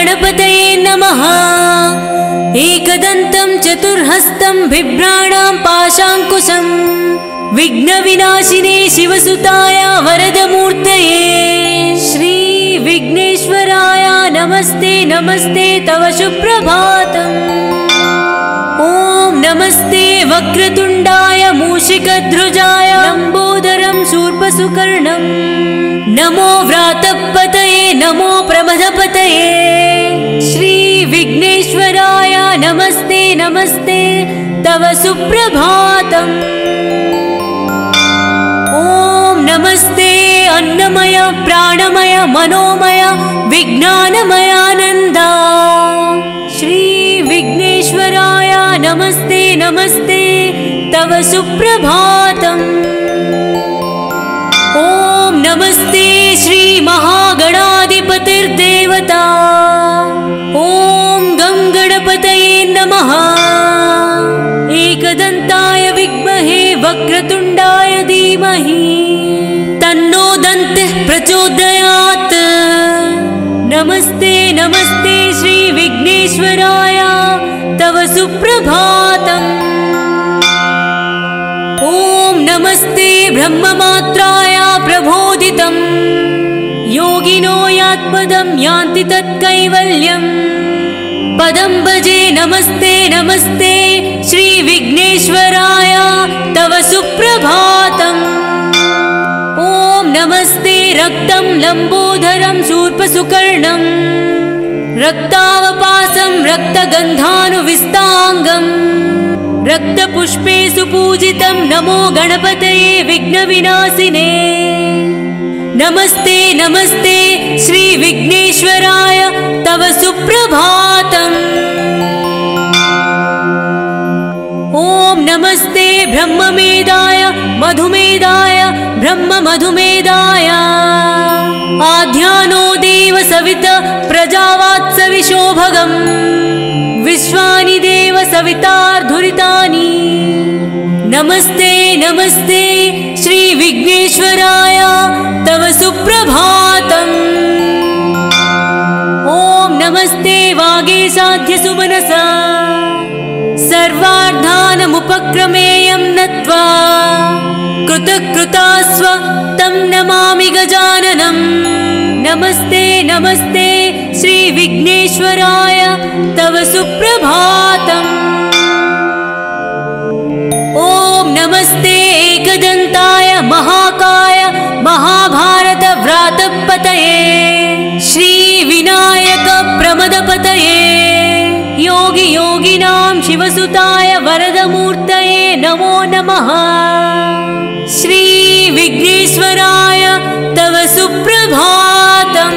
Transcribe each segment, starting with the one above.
गणपतये नमः। एकदन्तं चतुर्हस्तं बिभ्राणां पाशाङ्कुशं विघ्नविनाशिने शिवसुताय वरदमूर्तये श्री विघ्नेश्वराय नमस्ते नमस्ते तव सुप्रभातम्। ॐ नमस्ते वक्रतुण्डाय मूषिकध्वजाय लम्बोदरं शूर्पसुकर्णं नमो व्रातपतये नमो प्रमदपतये श्री विघ्नेश्वराय नमस्ते नमस्ते तव सुप्रभातम्। ॐ नमस्ते अन्नमय प्राणमय मनोमय विज्ञानमयानन्द श्री विघ्नेश्वराय नमस्ते नमस्ते तव सुप्रभातम्। ॐ नमस्ते श्री महागणाधिपतिर्देवता ॐ गं गणपतये नमः। एकदन्ताय विद्महे वक्रतुण्डाय धीमहि तन्नो दन्तिः प्रचोदयात्। नमस्ते नमस्ते श्री विघ्नेश्वराय तव सुप्रभातम्। ॐ नमस्ते ब्रह्ममात्राय प्रबोधितं योगिनो यात्पदं यान्ति तत्कैवल्यम् पदं भजे। नमस्ते नमस्ते श्री विघ्नेश्वराय तव सुप्रभातम्। ॐ नमस्ते रक्तं लम्बोदरं शूर्पसुकर्णं रक्तावपासं रक्तगन्धानुविस्ताङ्गं रक्तपुष्पे सुपूजितं नमो गणपतये विघ्नविनाशिने। नमस्ते नमस्ते श्री विघ्नेश्वराय तव सुप्रभातम्। ॐ नमस्ते ब्रह्ममेधाय मधुमेधाय ब्रह्ममधुमेधाय आध्यानो देव सविता प्रजावात्सविशो भगम् विश्वानि देव सवितार्धुरितानि। नमस्ते नमस्ते श्री विघ्नेश्वराय तव सुप्रभातम्। ॐ नमस्ते वागीशाद्य सुमनसा सर्वार्थानमुपक्रमेयं नत्वा कृतकृतास्व तं नमामि गजाननं। नमस्ते नमस्ते श्री विघ्नेश्वराय तव सुप्रभातम्। ॐ नमस्ते एकदन्ताय महाकाय महाभारत व्रातपतये श्री विनायक प्रमदपतये योगी योगिनां शिवसुताय वरदमूर्तये नमो नमः। श्री विघ्नेश्वराय तव सुप्रभातम्।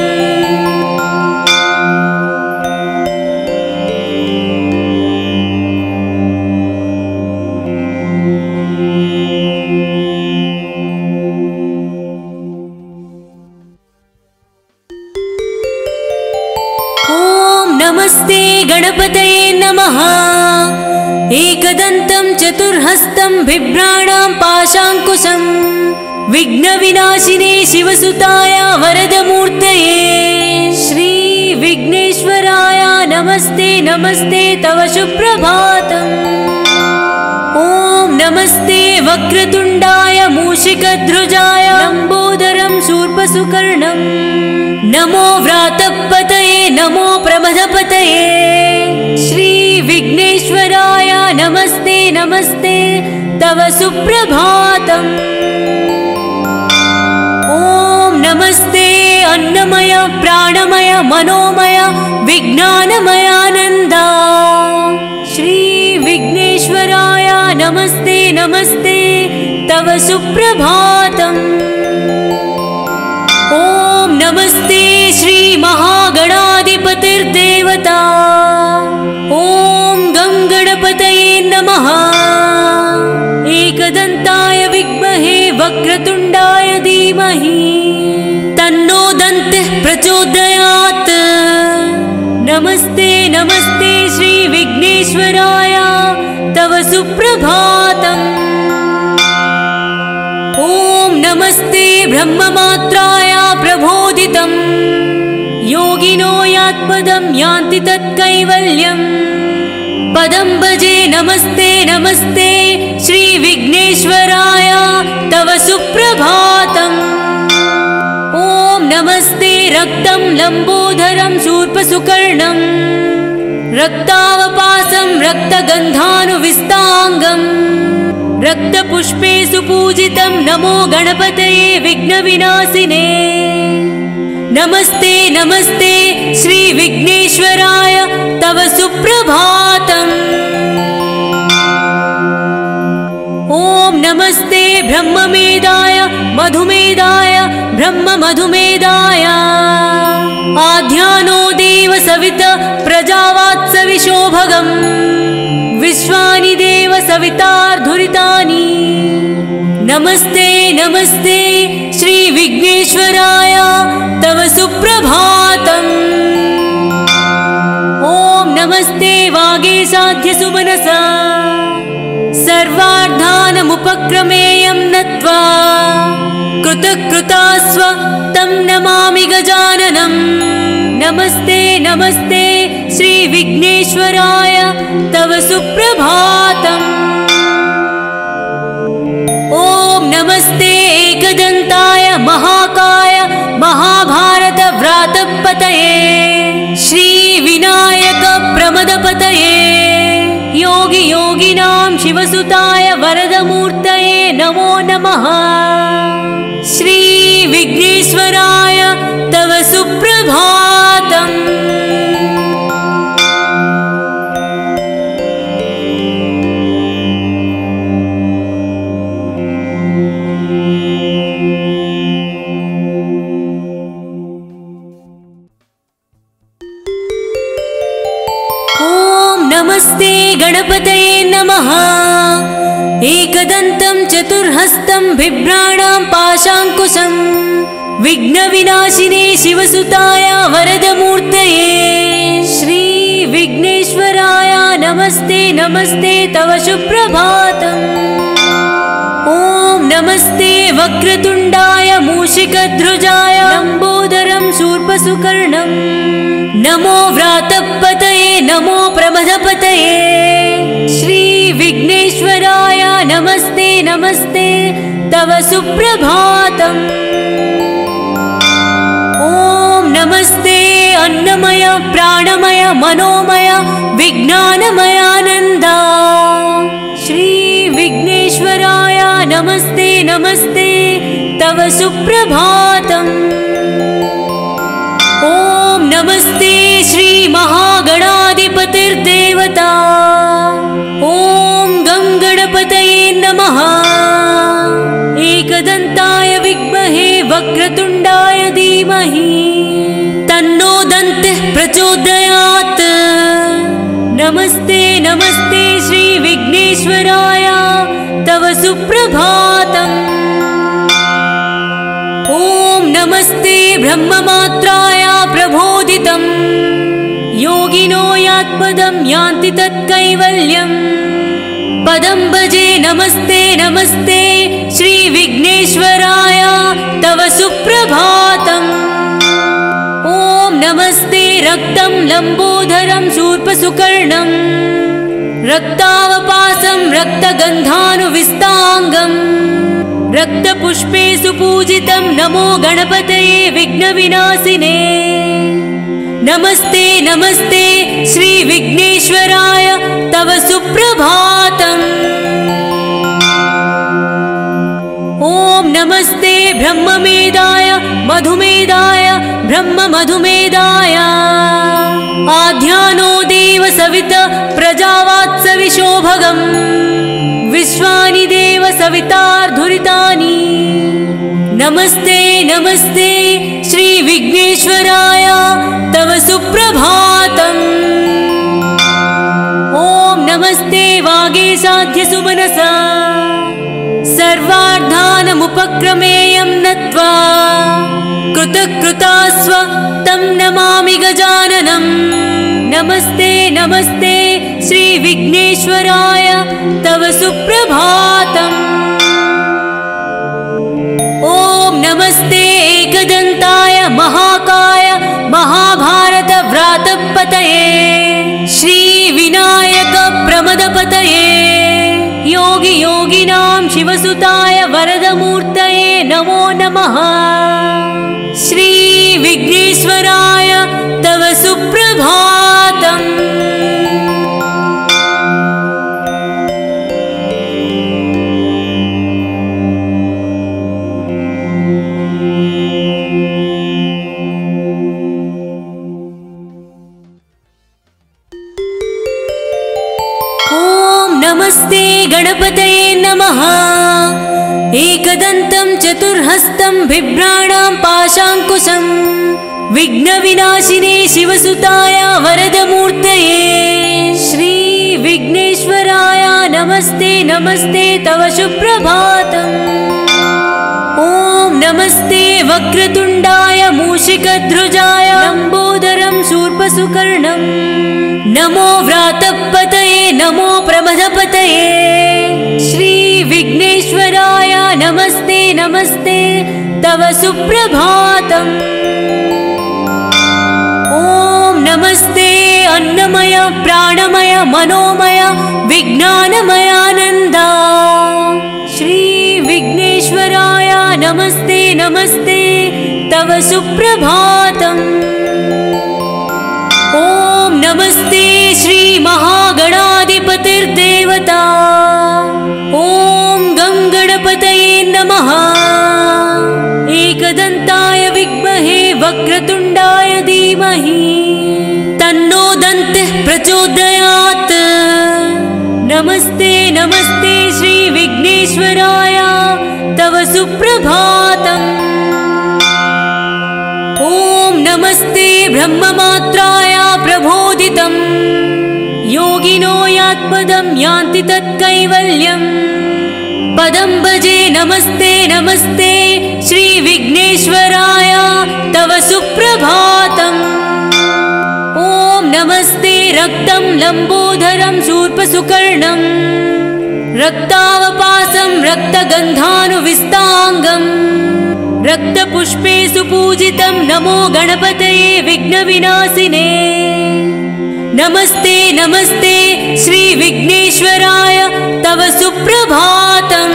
नमस्ते गणपतये नमः। एकदन्तं चतुर्हस्तं बिभ्राणां पाशाङ्कुशं विघ्नविनाशिने शिवसुताय वरदमूर्तये श्री विघ्नेश्वराय नमस्ते नमस्ते तव सुप्रभातम्। ॐ नमस्ते वक्रतुण्डाय मूषिकध्वजाय लम्बोदरं शूर्पसुकर्णं नमो व्रातपतये नमो प्रमदपतये श्री विघ्नेश्वराय नमस्ते नमस्ते तव सुप्रभातम्। ॐ नमस्ते अन्नमय प्राणमय मनोमय विज्ञानमयानन्द श्री विघ्नेश्वराय नमस्ते नमस्ते तव सुप्रभातम्। ॐ नमस्ते श्री महागणाधिपतिर्देवता ॐ गं गणपतये नमः। एकदन्ताय विद्महे वक्रतुण्डाय धीमहि तन्नो दन्तिः प्रचोदयात्। नमस्ते नमस्ते श्री विघ्नेश्वराय तव सुप्रभातम्। ॐ नमस्ते ब्रह्ममात्राय प्रबोधितं योगी योगिनो यात्पदं यान्ति तत्कैवल्यम् पदं भजे नमस्ते नमस्ते श्री विघ्नेश्वराय तव सुप्रभातम् ॐ नमस्ते रक्तं लम्बोदरं शूर्पसुकर्णं रक्तावपासं रक्तगन्धानुविस्ताङ्गं रक्तपुष्पे सुपूजितं नमो गणपतये विघ्नविनाशिने नमस्ते नमस्ते श्री विघ्नेश्वराय तव सुप्रभातम् ॐ नमस्ते ब्रह्ममेधाय मधुमेधाय ब्रह्ममधुमेधाय आध्यानो देव सविता प्रजावात्सविशो भगम् विश्वानि देव सवितार्धुरितानि नमस्ते नमस्ते श्री विघ्नेश्वराय तव सुप्रभातम् ॐ नमस्ते वागीशाद्य सुमनसा सर्वार्थानमुपक्रमेयं नत्वा कृतकृतास्व तं नमामि गजाननम् नमस्ते नमस्ते श्री विघ्नेश्वराय तव सुप्रभातम् ॐ नमस्ते एकदन्ताय महाकाय महाभारत व्रातपतये श्री विनायक प्रमदपतये योगी योगिनां शिवसुताय वरदमूर्तये नमो नमः श्री विघ्नेश्वराय तव सुप्रभातम् नमस्ते गणपतये नमः एकदन्तं चतुर्हस्तं बिभ्राणां पाशाङ्कुशं विघ्नविनाशिने शिवसुताय वरदमूर्तये श्री विघ्नेश्वराय नमस्ते नमस्ते तव सुप्रभातम् ॐ नमस्ते वक्रतुण्डाय मूषिकध्वजाय लम्बोदरं शूर्पसुकर्णं नमो व्रातपतये नमो प्रमदपतये श्री विघ्नेश्वराय नमस्ते नमस्ते तव सुप्रभातम् ॐ नमस्ते अन्नमय प्राणमय मनोमय विज्ञानमयानन्द श्री विघ्नेश्वराय नमस्ते नमस्ते तव सुप्रभातम् ॐ नमस्ते श्री महागणाधिपतिर्देवता ॐ गं गणपतये नमः एकदन्ताय विद्महे वक्रतुण्डाय धीमहि तन्नो दन्तिः प्रचोदयात् नमस्ते नमस्ते श्री विघ्नेश्वराय तव सुप्रभातम् ॐ नमस्ते ब्रह्ममात्राय प्रबोधितं योगिनो यात्पदं यान्ति तत्कैवल्यम् पदं भजे नमस्ते नमस्ते श्री विघ्नेश्वराय तव सुप्रभातम् ॐ नमस्ते रक्तं लम्बोदरं शूर्पसुकर्णं रक्तावपासं रक्तगन्धानुविस्ताङ्गं रक्तपुष्पे सुपूजितं नमो गणपतये विघ्नविनाशिने नमस्ते नमस्ते श्री विघ्नेश्वराय तव सुप्रभातम् ॐ नमस्ते ब्रह्ममेधाय मधुमेधाय ब्रह्ममधुमेधाय आध्यानो देव सविता प्रजावात्सविशो भगम् विश्वानि देव सवितार्धुरितानि नमस्ते नमस्ते श्री विघ्नेश्वराय तव सुप्रभातम् ॐ नमस्ते वागीशाद्य सुमनसा सर्वार्थानमुपक्रमेयं नत्वा कृतकृतास्व तं नमामि गजाननम् नमस्ते नमस्ते श्री विघ्नेश्वराय तव सुप्रभातम् ॐ नमस्ते एकदन्ताय महाकाय महाभारत व्रातपतये श्री विनायक प्रमदपतये योगी योगिनां शिवसुताय वरदमूर्तये नमो नमः। श्री विघ्नेश्वराय तव सुप्रभातम्। नमस्ते गणपतये नमः। एकदन्तं चतुर्हस्तं बिभ्राणां पाशाङ्कुशं विघ्नविनाशिने शिवसुताय वरदमूर्तये श्री विघ्नेश्वराय नमस्ते नमस्ते तव सुप्रभातम्। ॐ नमस्ते वक्रतुण्डाय मूषिकध्वजाय लम्बोदरं शूर्पसुकर्णं नमो व्रातपतये नमो प्रमदपतये श्री विघ्नेश्वराय नमस्ते नमस्ते तव सुप्रभातम्। ॐ नमस्ते अन्नमय प्राणमय मनोमय विज्ञानमयानन्द श्री विघ्नेश्वराय नमस्ते नमस्ते तव सुप्रभातम्। ॐ नमस्ते श्री महागणाधिपतिर्देवता ॐ गं गणपतये नमः। एकदन्ताय विद्महे वक्रतुण्डाय धीमहि तन्नो दन्तः प्रचोदयात्। नमस्ते नमस्ते श्री विघ्नेश्वराय तव सुप्रभातम्। ॐ नमस्ते ब्रह्ममात्राय प्रबोधितं योगिनो यात्पदं यान्ति तत्कैवल्यम् पदं भजे। नमस्ते नमस्ते श्री विघ्नेश्वराय तव सुप्रभातम्। ॐ नमस्ते रक्तं लम्बोदरं शूर्पसुकर्णं रक्तावपासं रक्तगन्धानुविस्ताङ्गम् रक्तपुष्पे सुपूजितं नमो गणपतये विघ्नविनाशिने। नमस्ते नमस्ते श्री विघ्नेश्वराय तव सुप्रभातम्।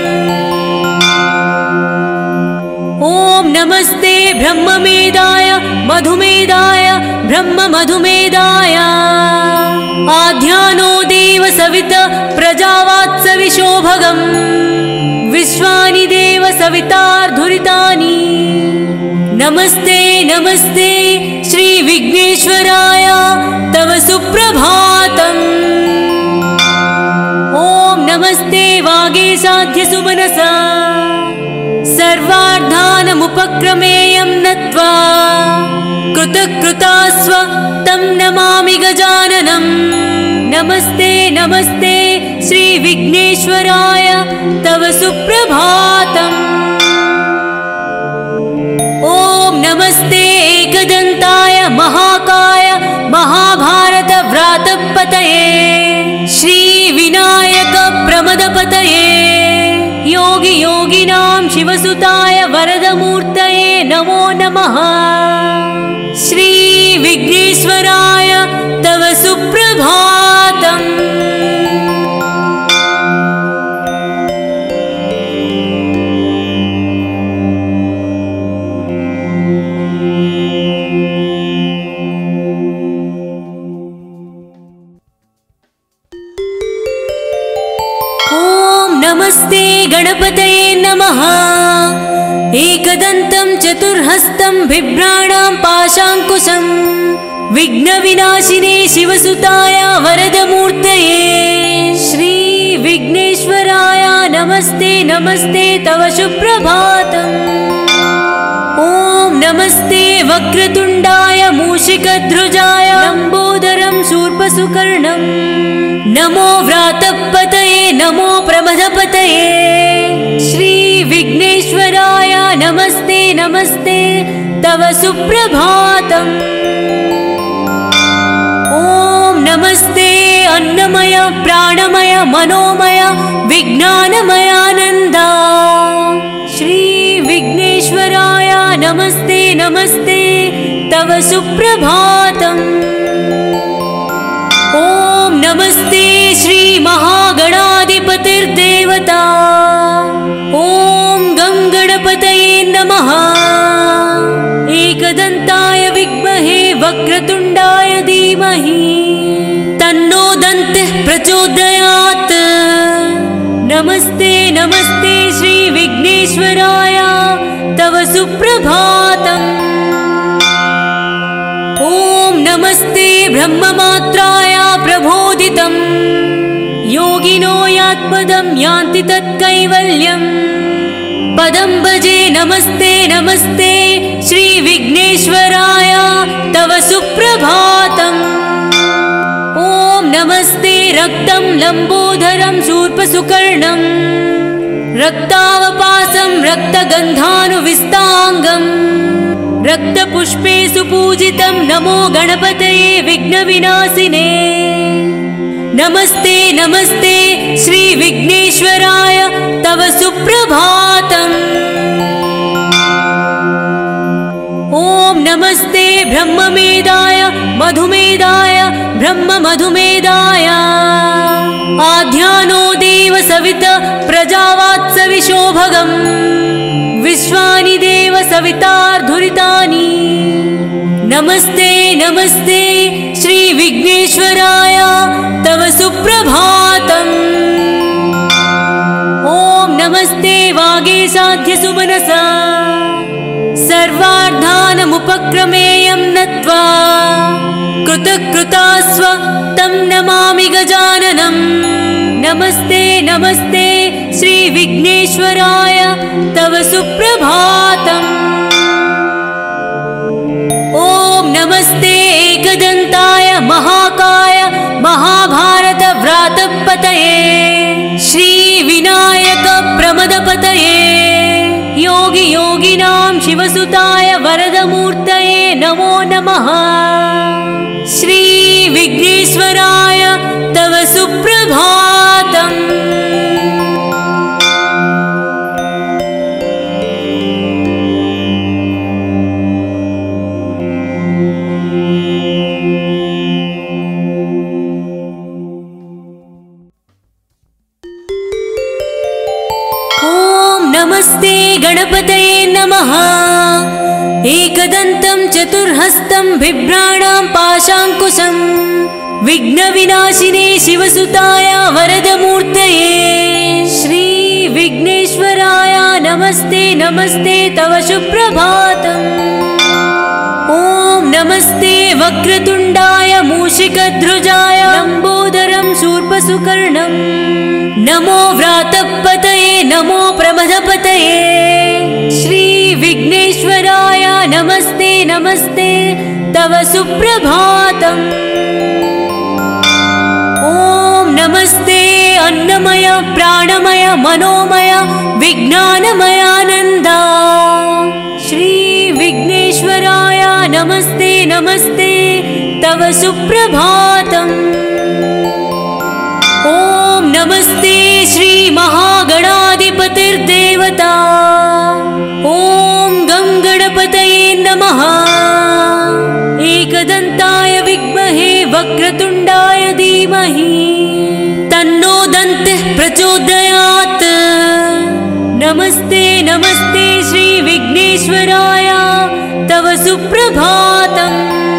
ॐ नमस्ते ब्रह्ममेधाय मधुमेधाय ब्रह्ममधुमेधाय आध्यानो देव सवित प्रजावात्सविशोभगम् विश्वानि देव सवितार्धुरितानि। नमस्ते नमस्ते श्री विघ्नेश्वराय तव सुप्रभातम्। ॐ नमस्ते वागीशाद्यसुमनसा सर्वार्थानमुपक्रमेयं नत्वा कृतकृतास्व तं नमामि गजाननम्। नमस्ते नमस्ते श्री विघ्नेश्वराय तव सुप्रभातम्। ॐ नमस्ते एकदन्ताय महाकाय महाभारत व्रातपतये श्री विनायक प्रमदपतये योगी योगिनां शिवसुताय वरदमूर्तये नमो नमः। श्री विघ्नेश्वराय तव सुप्रभातम्। नमस्ते गणपतये नमः। एकदन्तं चतुर्हस्तं बिभ्राणां पाशाङ्कुशं विघ्नविनाशिने शिवसुताय वरदमूर्तये श्री विघ्नेश्वराय नमस्ते नमस्ते तव सुप्रभातम्। ॐ नमस्ते वक्रतुण्डाय मूषिकध्वजाय लम्बोदरं शूर्पसुकर्णं नमो व्रातपतये नमो प्रमदपतये श्री विघ्नेश्वराय नमस्ते नमस्ते तव सुप्रभातम्। ॐ नमस्ते अन्नमय प्राणमय मनोमय विज्ञानमयानन्द श्री विघ्नेश्वराय नमस्ते नमस्ते तव सुप्रभातम्। ॐ नमस्ते श्री महागणाधिपतिर्देवता। ॐ गं गणपतये नमः। एकदन्ताय विद्महे वक्रतुण्डाय धीमहि तन्नो दन्तिः प्रचोदयात्। नमस्ते नमस्ते श्री विघ्नेश्वराय तव सुप्रभातम्। ॐ नमस्ते ब्रह्ममात्राय प्रबोधितम्। योगिनो यात्पदं यान्ति तत्कैवल्यम्। पदं भजे नमस्ते नमस्ते श्री विघ्नेश्वराय तव सुप्रभातम्। ॐ नमस्ते रक्तं लम्बोदरं शूर्पसुकर्णं रक्तावपासं रक्तगन्धानुविस्ताङ्गम् रक्तपुष्पे सुपूजितं नमो गणपतये विघ्नविनाशिने। नमस्ते नमस्ते श्री विघ्नेश्वराय तव सुप्रभातम्। ॐ नमस्ते ब्रह्ममेधाय मधुमेधाय ब्रह्ममधुमेधाय आध्यानो देव सविता प्रजावात्सविशोभगम् विश्वानि देव सवितार्धुरितानि। नमस्ते नमस्ते श्री विघ्नेश्वराय तव सुप्रभातम्। ॐ नमस्ते वागीशाद्य सुमनसा सर्वार्थानमुपक्रमेयं नत्वा कृतकृतास्व तं नमामि गजाननम्। नमस्ते नमस्ते श्री विघ्नेश्वराय तव सुप्रभातम्। ॐ नमस्ते एकदन्ताय महाकाय महाभारत व्रातपतये श्री विनायक प्रमदपतये योगी योगिनां शिवसुताय वरदमूर्तये नमो नमः। श्री विघ्नेश्वराय तव सुप्रभातम्। नमस्ते गणपतये नमः। एकदन्तं चतुर्हस्तं बिभ्राणां पाशाङ्कुशं विघ्नविनाशिने शिवसुताय वरदमूर्तये श्री विघ्नेश्वराय नमस्ते नमस्ते तव सुप्रभातम्। ॐ नमस्ते वक्रतुण्डाय मूषिकध्वजाय लम्बोदरं शूर्पसुकर्णम् नमो व्रातपतये नमो प्रमदपतये श्री विघ्नेश्वराय नमस्ते नमस्ते तव सुप्रभातम्। ॐ नमस्ते अन्नमय प्राणमय मनोमय विज्ञानमयानन्दा श्री विघ्नेश्वराय नमस्ते नमस्ते तव सुप्रभातम्। ॐ नमस्ते श्री महागणाधिपतिर्देवता। ॐ गं गणपतये नमः। एकदन्ताय विद्महे वक्रतुण्डाय धीमहि तन्नो दन्तिः प्रचोदयात्। नमस्ते नमस्ते श्री विघ्नेश्वराय तव सुप्रभातम्।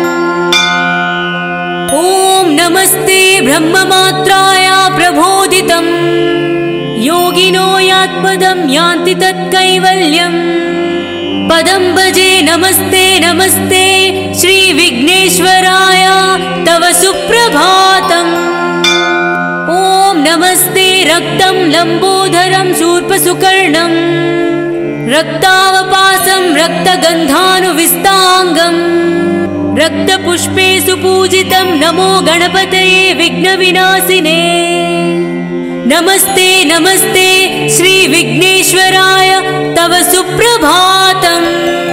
ॐ नमस्ते ब्रह्ममात्राय प्रबोधितम् योगिनो यात्पदं यान्ति तत्कैवल्यम्। पदं भजे नमस्ते नमस्ते श्री विघ्नेश्वराय तव सुप्रभातम्। ॐ नमस्ते रक्तं लम्बोदरं शूर्पसुकर्णं रक्तावपासं रक्तगन्धानुविस्ताङ्गम् रक्तपुष्पे सुपूजितं नमो गणपतये विघ्नविनाशिने। नमस्ते नमस्ते श्री विघ्नेश्वराय तव सुप्रभातम्।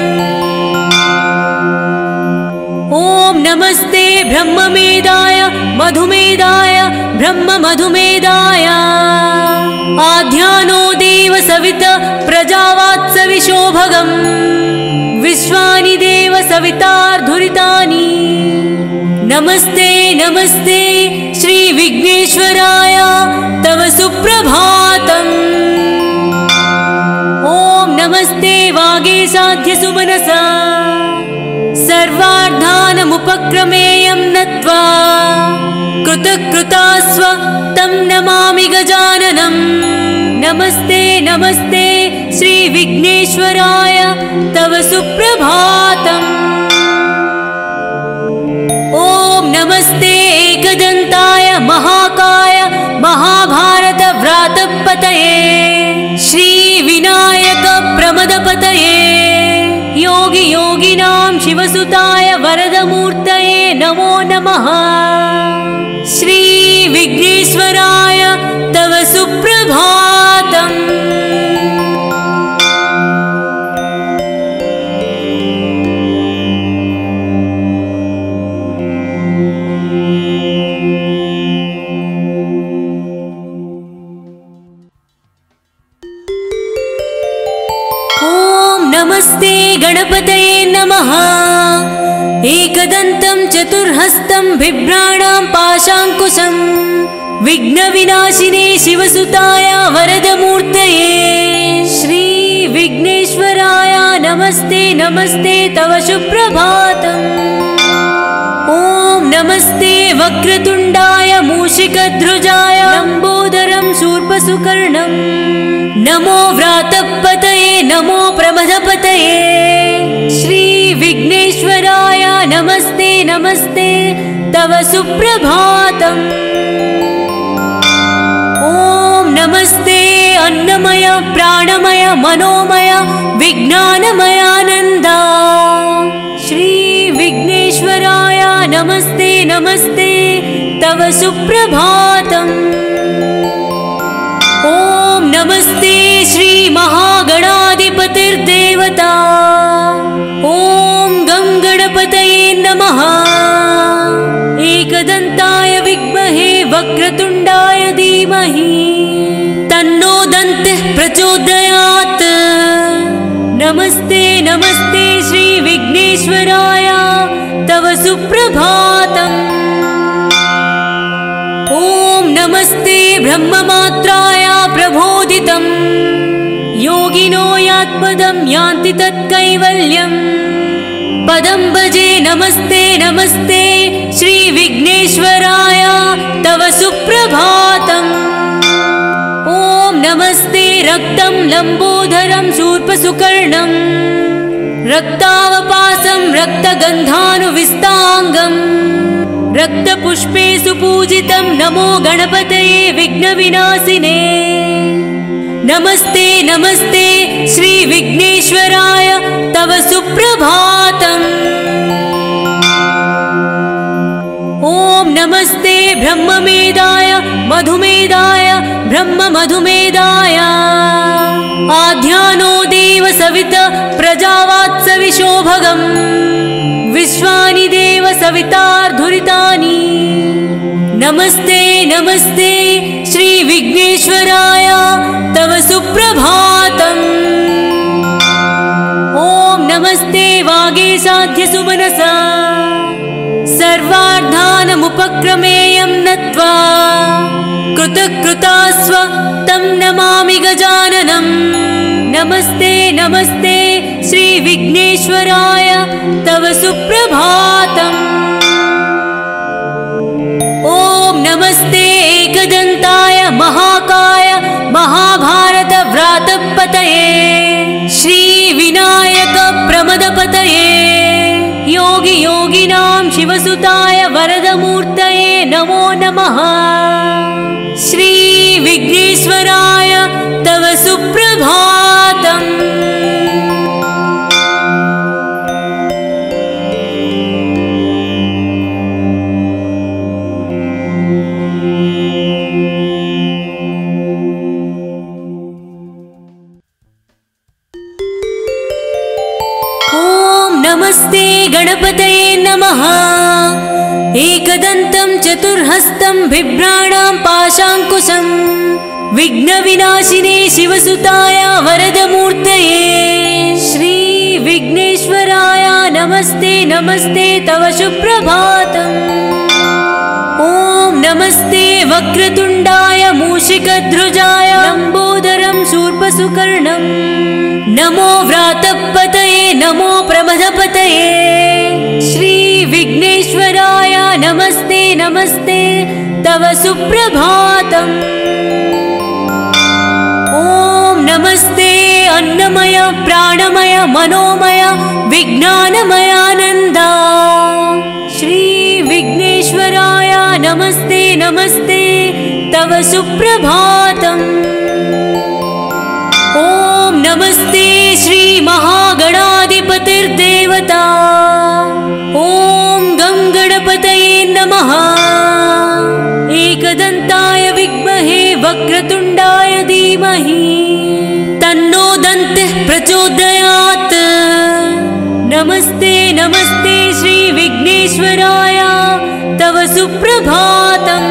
ॐ नमस्ते ब्रह्ममेधाय मधुमेधाय ब्रह्ममधुमेधाय आध्यानो देव सविता प्रजावात्सविशोभगम् विश्वानि देव सवितार्धुरितानि नमस्ते नमस्ते श्री विघ्नेश्वराय तव सुप्रभातम् ॐ नमस्ते वागीशाद्य सुमनसा सर्वार्थानमुपक्रमेयं नत्वा कृतकृतास्व तं नमामि गजाननम् नमस्ते नमस्ते श्री विघ्नेश्वराय तव सुप्रभातम् ॐ नमस्ते एकदन्ताय महाकाय महाभारत व्रातपतये श्री विनायक प्रमदपतये योगी योगिनां शिवसुताय वरदमूर्तये नमो नमः श्री विघ्नेश्वराय तव सुप्रभातम् नमस्ते गणपतये नमः एकदन्तं चतुर्हस्तं बिभ्राणां पाशाङ्कुशं विघ्नविनाशिने शिवसुताय वरदमूर्तये श्री विघ्नेश्वराय नमस्ते नमस्ते तव सुप्रभातम् ॐ नमस्ते वक्रतुण्डाय मूषिकध्वजाय लम्बोदरं शूर्पसुकर्णम् नमो व्रातपतये नमो प्रमदपतये श्री विघ्नेश्वराय नमस्ते नमस्ते तव सुप्रभातम् ॐ नमस्ते अन्नमय प्राणमय मनोमय विज्ञानमयानन्द श्री विघ्नेश्वराय नमस्ते नमस्ते तव सुप्रभातम् ॐ नमस्ते श्री महागणाधिपतिर्देवता ॐ गं गणपतये नमः एकदन्ताय विद्महे वक्रतुण्डाय धीमहि तन्नो दन्तिः प्रचोदयात् नमस्ते नमस्ते श्री विघ्नेश्वराय तव सुप्रभातम् ॐ नमस्ते ब्रह्ममात्राय प्रबोधितं योगिनो यात्पदं यान्ति तत्कैवल्यम् पदं भजे नमस्ते नमस्ते श्री विघ्नेश्वराय तव सुप्रभातम् ॐ नमस्ते रक्तं लम्बोदरं शूर्पसुकर्णं रक्तावपासं रक्तगन्धानुविस्ताङ्गम् रक्तपुष्पे सुपूजितं नमो गणपतये विघ्नविनाशिने नमस्ते नमस्ते श्री विघ्नेश्वराय तव सुप्रभातम् ॐ नमस्ते ब्रह्ममेधाय मधुमेधाय ब्रह्ममधुमेधाय आध्यानो देव सवित प्रजावात्सविशोभगम् विश्वानि देव सवितार्धुरितानि नमस्ते नमस्ते श्री विघ्नेश्वराय तव सुप्रभातम् ॐ नमस्ते वागीशाद्य सुमनसा सर्वार्थानमुपक्रमेयं नत्वा कृतकृतास्व तं नमामि गजाननम् नमस्ते नमस्ते श्री विघ्नेश्वराय तव सुप्रभातम् ॐ नमस्ते एकदन्ताय महाकाय महाभारत व्रातपतये श्री विनायक प्रमदपतये योगी योगिनां शिवसुताय वरदमूर्तये नमो नमः श्री विघ्नेश्वराय तव सुप्रभातम् नमस्ते गणपतये नमः एकदन्तं चतुर्हस्तं बिभ्राणां पाशाङ्कुशं विघ्नविनाशिने शिवसुताय वरदमूर्तये श्री विघ्नेश्वराय नमस्ते नमस्ते तव सुप्रभातम्। ॐ नमस्ते वक्रतुण्डाय मूषिकध्वजाय लम्बोदरं शूर्पसुकर्णम्। नमो व्रातपतये नमो प्रमदपतये। श्री विघ्नेश्वराय नमस्ते नमस्ते तव सुप्रभातम्। ॐ नमस्ते अन्नमय प्राणमय मनोमय विज्ञानमयानन्द। श्री विघ्नेश्वराय नमस्ते नमस्ते तव सुप्रभातम्। ॐ नमस्ते श्री महागणाधिपतिर्देवता। ॐ गं गणपतये नमः। एकदन्ताय विद्महे वक्रतुण्डाय धीमहि तन्नो दन्तिः प्रचोदयात्। नमस्ते नमस्ते श्री विघ्नेश्वराय तव सुप्रभातम्।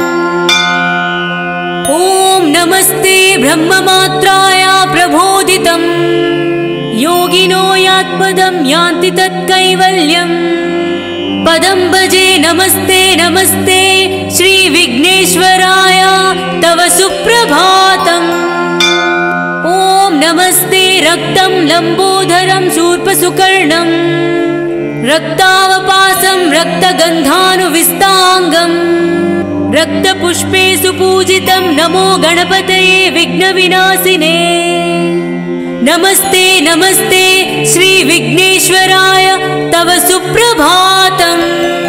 ॐ नमस्ते ब्रह्ममात्राय प्रबोधितम्। योगिनो यात्पदं यान्ति तत्कैवल्यम्। पदं भजे नमस्ते नमस्ते श्री विघ्नेश्वराय तव सुप्रभातम्। ॐ नमस्ते रक्तं लम्बोदरं शूर्पसुकर्णम्। रक्तावपासं रक्तगन्धानुविस्ताङ्गम्। रक्तपुष्पे सुपूजितं नमो गणपतये विघ्नविनाशिने। नमस्ते नमस्ते श्री विघ्नेश्वराय तव सुप्रभातम्।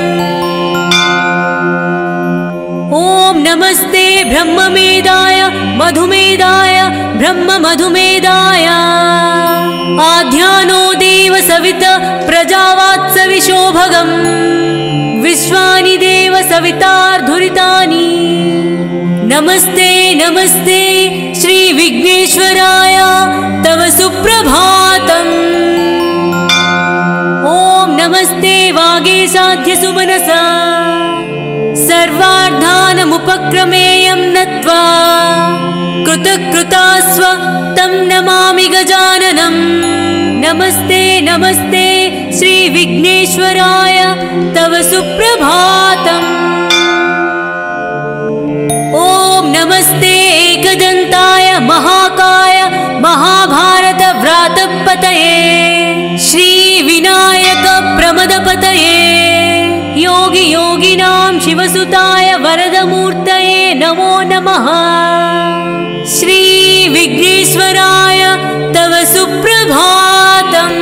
ॐ नमस्ते ब्रह्ममेधाय मधुमेधाय ब्रह्ममधुमेधाय। आध्यानो देव सविता प्रजावात्सविशो भगम्। विश्वानि देव सवितार्धुरितानि। नमस्ते नमस्ते श्री विघ्नेश्वराय तव सुप्रभातम्। ॐ नमस्ते वागीशाद्य सुमनसा। सर्वार्थानमुपक्रमेयं नत्वा कृतकृतास्व तं नमामि गजाननम्। नमस्ते नमस्ते श्री विघ्नेश्वराय तव सुप्रभातम्। ॐ नमस्ते एकदन्ताय महाकाय महाभारत व्रातपतये। श्री विनायक प्रमदपतये। योगी योगिनां शिवसुताय वरदमूर्तये नमो नमः। श्री विघ्नेश्वराय तव सुप्रभातम्।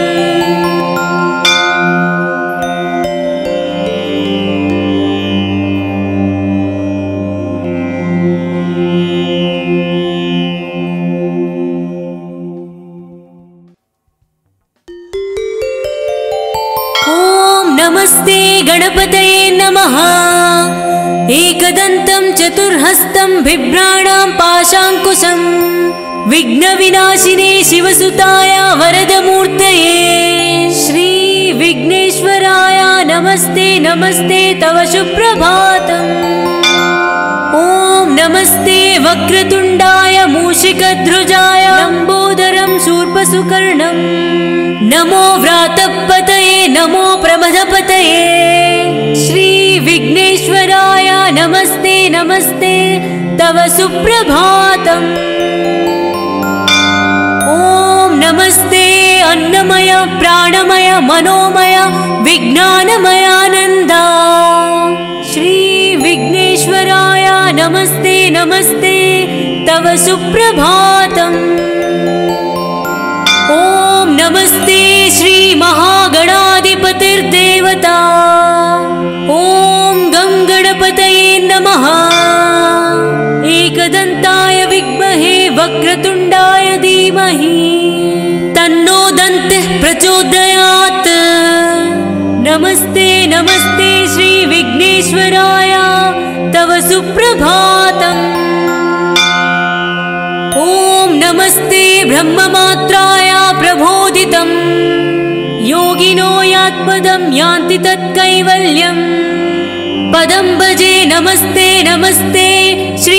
नमस्ते गणपतये नमः। एकदन्तं चतुर्हस्तं बिभ्राणां पाशाङ्कुशं। विघ्नविनाशिने शिवसुताय वरदमूर्तये। श्री विघ्नेश्वराय नमस्ते नमस्ते तव सुप्रभातम्। ॐ नमस्ते वक्रतुण्डाय मूषिकध्वजाय लम्बोदरं शूर्पसुकर्णम्। नमो व्रातपतये नमो प्रमदपतये। श्री विघ्नेश्वराय नमस्ते नमस्ते तव सुप्रभातम्। ॐ नमस्ते अन्नमय प्राणमय मनोमय विज्ञानमयानन्द। श्री विघ्नेश्वराय नमस्ते नमस्ते तव सुप्रभातम्। ॐ नमस्ते श्री महागणाधिपतिर्देवता। ॐ गं गणपतये नमः। एकदन्ताय विद्महे वक्रतुण्डाय धीमहि तन्नो दन्तिः प्रचोदयात्। नमस्ते नमस्ते श्री विघ्नेश्वराय तव सुप्रभातम्। ॐ नमस्ते ब्रह्ममात्राय प्रबोधितम्। योगिनो यात्पदं यान्ति तत्कैवल्यम्। पदं भजे नमस्ते नमस्ते श्री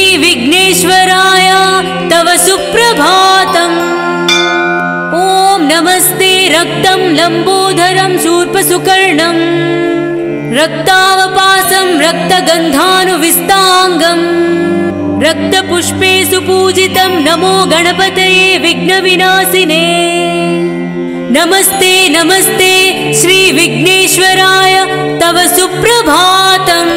विघ्नेश्वराय तव सुप्रभातम्। ॐ नमस्ते रक्तं लम्बोदरं शूर्पसुकर्णं रक्तावपासं रक्तगन्धानुविस्ताङ्गं रक्तपुष्पे सुपूजितं नमो गणपतये विघ्नविनाशिने। नमस्ते नमस्ते श्री विघ्नेश्वराय तव सुप्रभातम्।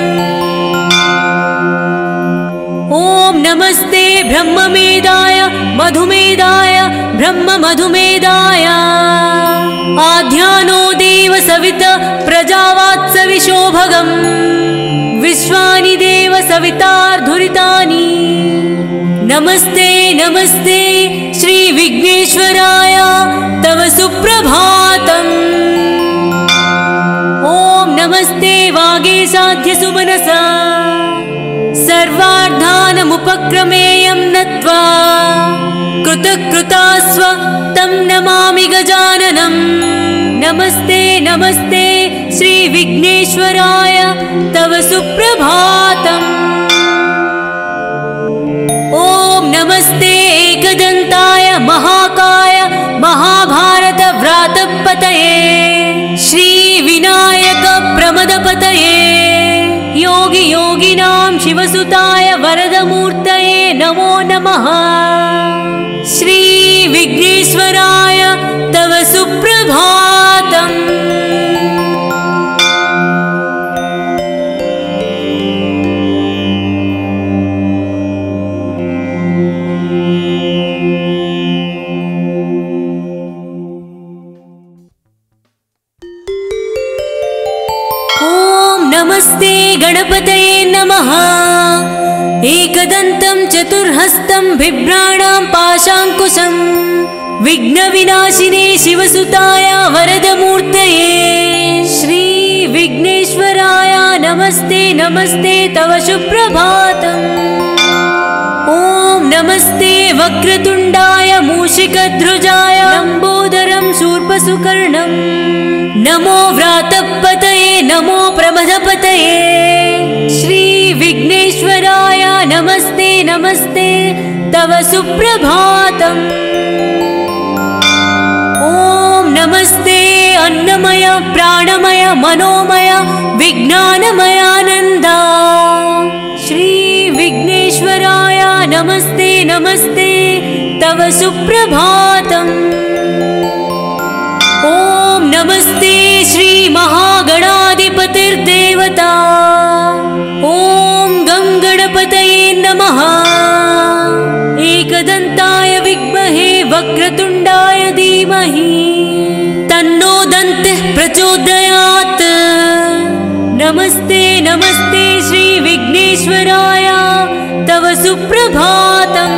ओम नमस्ते ब्रह्ममेधाय मधुमेधाय ब्रह्ममधुमेधाय आध्यानो देव सविता प्रजावात्सविशो भगम् विश्वानि देव सवितार्धुरितानि। नमस्ते नमस्ते श्री विघ्नेश्वराय तव सुप्रभातम्। ओम नमस्ते वागीशाद्य सुमनसा सर्वार्थानमुपक्रमेयं नत्वा कृतकृतास्व तं नमामि गजाननं। नमस्ते नमस्ते श्री विघ्नेश्वराय तव सुप्रभातम्। ओम नमस्ते एकदन्ताय महाकाय महाभारत व्रातपतये श्री विनायक प्रमदपतये योगी योगिनां शिवसुताय वरदमूर्तये नमो नमः। श्री विघ्नेश्वराय तव सुप्रभातम्। नमस्ते गणपतये नमः। एकदन्तं चतुर्हस्तं बिभ्राणां पाशाङ्कुशं विघ्नविनाशिने शिवसुताय वरदमूर्तये श्री विघ्नेश्वराय नमस्ते नमस्ते तव सुप्रभातम्। ओम नमस्ते वक्रतुण्डाय मूषिकध्वजाय लम्बोदरं शूर्पसुकर्णं नमो व्रातपतये नमो प्रमदपतये श्री विघ्नेश्वराय नमस्ते नमस्ते तव सुप्रभातम्। ओम नमस्ते अन्नमय प्राणमय मनोमय विज्ञानमयानन्द श्री विघ्नेश्वराय नमस्ते नमस्ते तव सुप्रभातम्। ओम नमस्ते श्री महागणाधिपतिर्देवता ओम गं गणपतये नमः। एकदन्ताय विद्महे वक्रतुण्डाय धीमहि तन्नो दन्तिः प्रचोदयात्। नमस्ते नमस्ते श्री विघ्नेश्वराय तव सुप्रभातम्।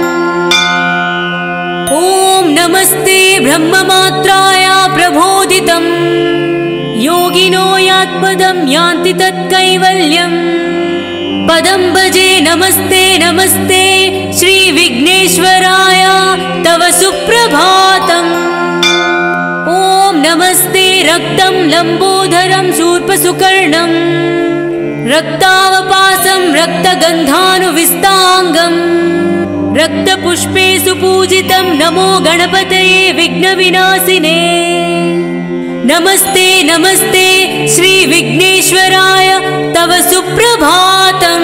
ओम नमस्ते ब्रह्ममात्राय प्रबोधितं योगिनो यात्पदं यान्ति तत्कैवल्यम् पदं भजे। नमस्ते नमस्ते श्री विघ्नेश्वराय तव सुप्रभातम्। ओम नमस्ते रक्तं लम्बोदरं शूर्पसुकर्णं रक्तावपासं रक्तगन्धानुविस्ताङ्गं रक्तपुष्पे सुपूजितं नमो गणपतये विघ्नविनाशिने। नमस्ते नमस्ते श्री विघ्नेश्वराय तव सुप्रभातम्।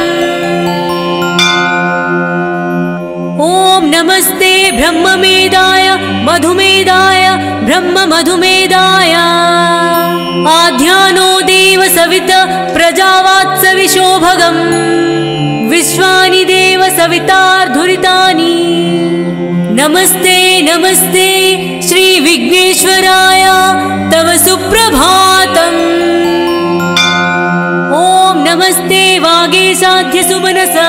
ओम नमस्ते ब्रह्ममेधाय मधुमेधाय ब्रह्ममधुमेधाय आध्यानो देव सविता प्रजावात्सविशो भगम् विश्वानि देव सवितार्धुरितानि। नमस्ते नमस्ते श्री विघ्नेश्वराय तव सुप्रभातम्। ओम नमस्ते वागीशाद्य सुमनसा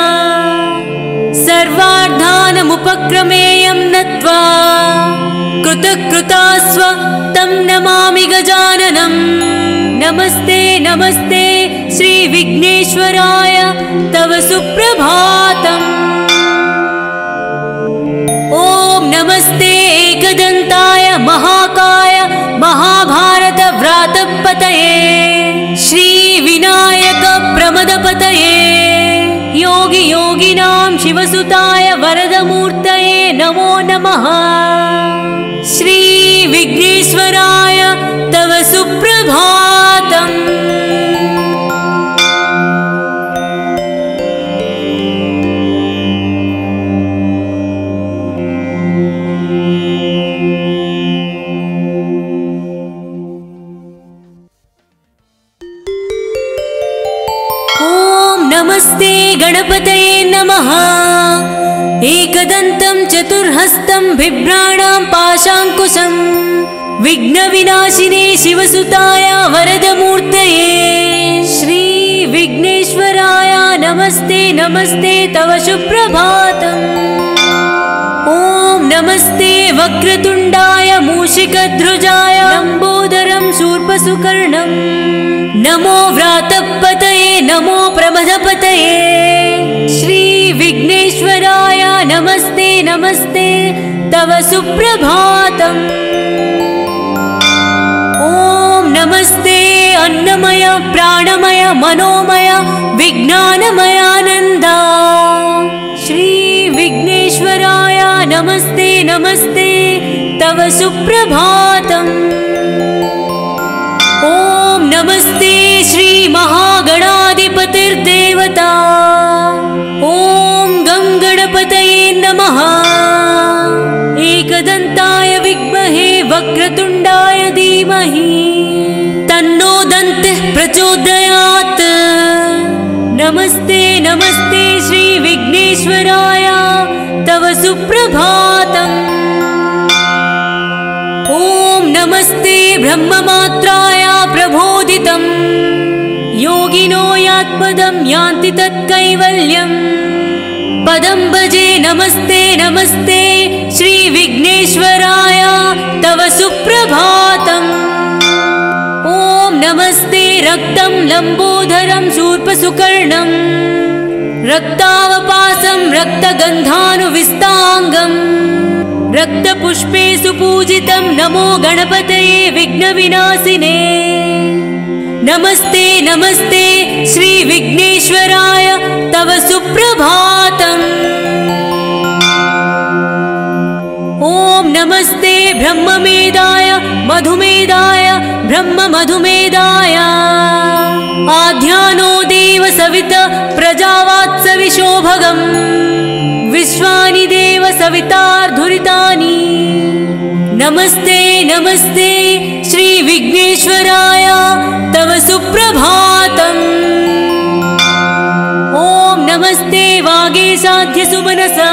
सर्वार्थानमुपक्रमेयं नत्वा कृतकृतास्व तं नमामि गजाननं। नमस्ते नमस्ते श्री विघ्नेश्वराय तव सुप्रभातम्। ओम नमस्ते एकदन्ताय महाकाय महाभारत व्रातपतये श्री विनायक प्रमदपतये योगी योगिनां शिवसुताय वरदमूर्तये नमो नमः। श्री विघ्ने चित्रहस्तं बिभ्राणां पाशाङ्कुशं विघ्नविनाशिने शिवसुताय वरदमूर्तये श्री विघ्नेश्वराय नमस्ते नमस्ते तव सुप्रभातम्। ॐ नमस्ते वक्रतुण्डाय मूषिकध्वजाय लम्बोदरं शूर्पसुकर्णं नमो व्रातपतये नमो प्रमथपतये श्री विघ्नेश्वराय नमस्ते नमस्ते तव सुप्रभातम्। ॐ नमस्ते अन्नमय प्राणमय मनोमय विज्ञानमयानन्द श्री विघ्नेश्वराय नमस्ते नमस्ते तव सुप्रभातम्। ॐ नमस्ते श्री महागणाधिपतिर्देवता ॐ गं गणपतये नमः। एकदन्ताय विद्महे वक्रतुण्डाय धीमहि तन्नो दन्तिः प्रचोदयात्। नमस्ते नमस्ते श्री विघ्नेश्वराय तव सुप्रभातम्। ॐ नमस्ते ब्रह्ममात्राय प्रबोधितं योगिनो यात्पदं यान्ति तत्कैवल्यम् पदं भजे नमस्ते नमस्ते श्री विघ्नेश्वराय तव सुप्रभातम्। ॐ नमस्ते रक्तं लम्बोदरं शूर्पसुकर्णं रक्तावपासं रक्तगन्धानुविस्ताङ्गं रक्तपुष्पे सुपूजितं नमो गणपतये विघ्नविनाशिने नमस्ते नमस्ते श्री विघ्नेश्वराय तव सुप्रभातम्। ॐ नमस्ते ब्रह्ममेधाय मधुमेधाय ब्रह्ममधुमेधाय आध्यानो देव सविता प्रजावात्सविशोभगम् विश्वानि देव सवितार्धुरितानि नमस्ते नमस्ते श्री विघ्नेश्वराय तव सुप्रभातम्। ॐ नमस्ते वागीशाद्य सुमनसा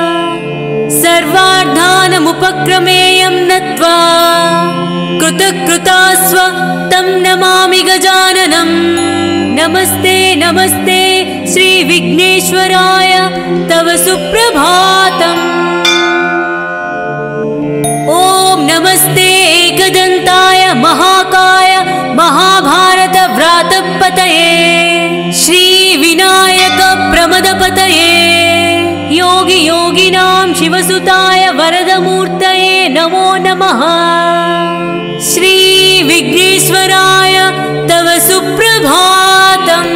सर्वार्थानमुपक्रमेयं नत्वा कृतकृतास्व तं नमामि गजाननं नमस्ते नमस्ते श्री विघ्नेश्वराय तव सुप्रभातम्। ॐ नमस्ते एकदन्ताय महाकाय महाभारत व्रातपतये श्री विनायक प्रमदपतये योगी योगिनां शिवसुताय वरदमूर्तये नमो नमः। श्री विघ्नेश्वराय तव सुप्रभातम्।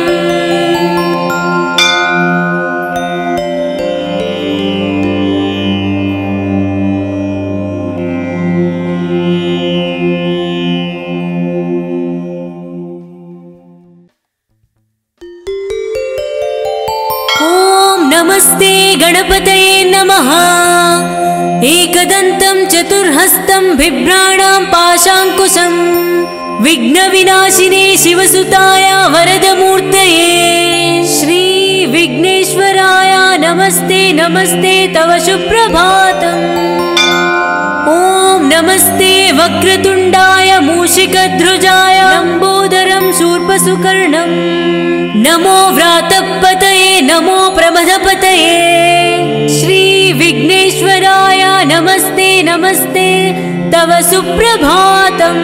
नमस्ते गणपतये नमः। एकदन्तं चतुर्हस्तं बिभ्राणां पाशाङ्कुशं विघ्नविनाशिने शिवसुताय वरदमूर्तये श्री विघ्नेश्वराय नमस्ते नमस्ते तव सुप्रभातम्। ॐ नमस्ते वक्रतुण्डाय मूषिकध्वजाय लम्बोदरं शूर्पसुकर्णं नमो व्रातपतये नमो प्रमथपतये श्री विघ्नेश्वराय नमस्ते नमस्ते तव सुप्रभातम्।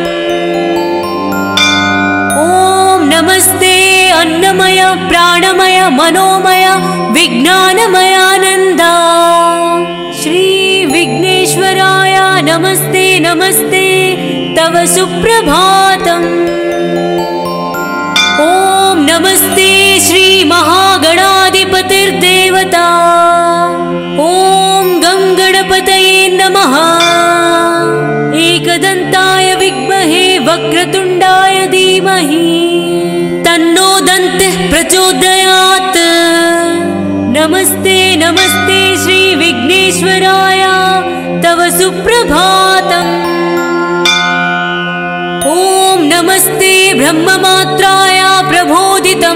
ॐ नमस्ते अन्नमय प्राणमय मनोमय विज्ञानमयानन्द श्री विघ्नेश्वराय नमस्ते नमस्ते तव सुप्रभातम्। ॐ नमस्ते श्री महागणाधिपतिर्देवता ॐ गं गणपतये नमः। एकदन्ताय विद्महे वक्रतुण्डाय धीमहि तन्नो दन्तिः प्रचोदयात्। नमस्ते नमस्ते श्री विघ्नेश्वराय तव सुप्रभातम्। ॐ नमस्ते ब्रह्ममात्राय प्रबोधितं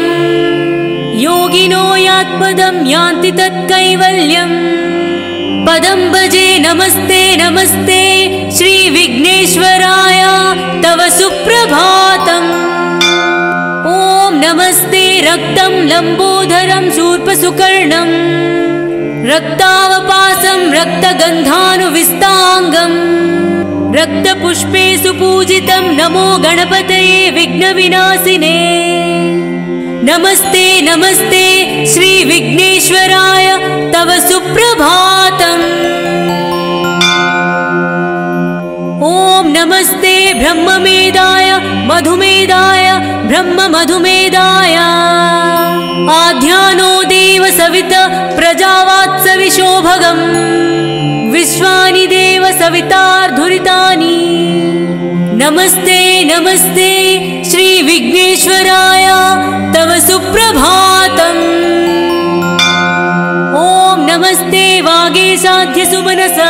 योगिनो यात्पदं यान्ति तत्कैवल्यम् पदं भजे नमस्ते नमस्ते श्री विघ्नेश्वराय तव सुप्रभातम्। ॐ नमस्ते रक्तं लंबोदरं शूर्पसुकर्णं रक्तावपासं रक्तगन्धानुविस्ताङ्गम् रक्तपुष्पे सुपूजितं नमो गणपतये विघ्नविनाशिने। नमस्ते नमस्ते श्री विघ्नेश्वराय तव सुप्रभातम्। ॐ नमस्ते ब्रह्ममेधाय मधुमेधाय ब्रह्ममधुमेधाय आध्यानो देव सविता प्रजावात्सविशोभगम् विश्वानि देव सवितार्धुरितानि। नमस्ते नमस्ते श्री विघ्नेश्वराय तव सुप्रभातम्। ॐ नमस्ते वागीशाद्य सुमनसा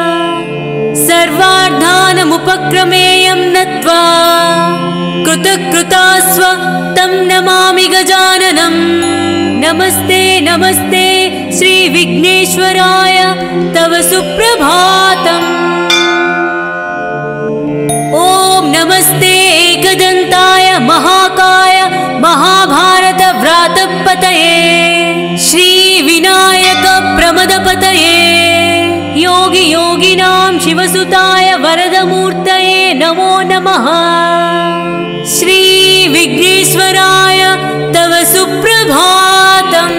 सर्वार्थानमुपक्रमेयं नत्वा कृतकृतास्व तं नमामि गजाननम्। नमस्ते नमस्ते श्री विघ्नेश्वराय तव सुप्रभातम्। ॐ नमस्ते एकदन्ताय महाकाय महाभारत व्रातपतये श्री विनायक प्रमदपतये योगी योगिनां शिवसुताय वरदमूर्तये नमो नमः। श्री विघ्नेश्वराय तव सुप्रभातम्।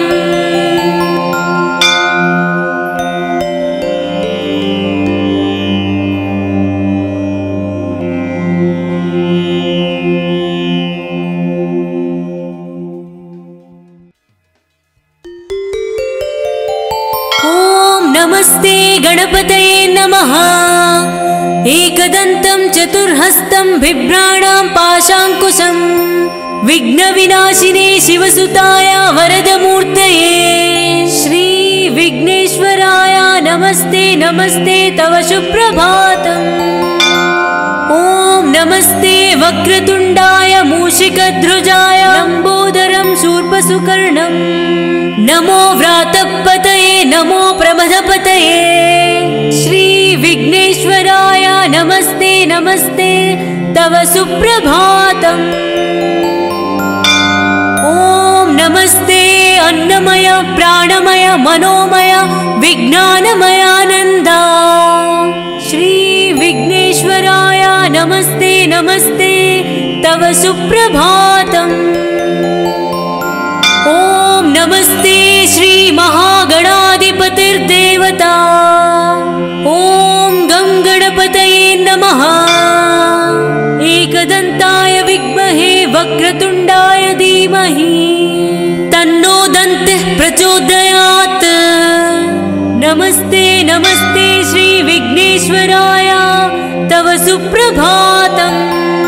नमस्ते गणपतये नमः। एकदन्तं चतुर्हस्तं बिभ्राणां पाशाङ्कुशं विघ्नविनाशिने शिवसुताय वरदमूर्तये श्री विघ्नेश्वराय नमस्ते नमस्ते तव सुप्रभातम्। ॐ नमस्ते वक्रतुण्डाय मूषिकध्वजाय लंबोदरं शूर्पसुकर्णं नमो व्रातपतये नमो प्रमदपतये श्री विघ्नेश्वराय नमस्ते नमस्ते तव सुप्रभातम्। ॐ नमस्ते अन्नमय प्राणमय मनोमय विज्ञानमयानन्द श्री विघ्नेश्वराय नमस्ते नमस्ते तव सुप्रभातम्। ॐ नमस्ते श्री महागणाधिपतिर्देवता ॐ गं गणपतये नमः। एकदन्ताय विद्महे वक्रतुण्डाय धीमहि तन्नो दन्तिः प्रचोदयात्। नमस्ते नमस्ते श्री विघ्नेश्वराय तव सुप्रभातम्।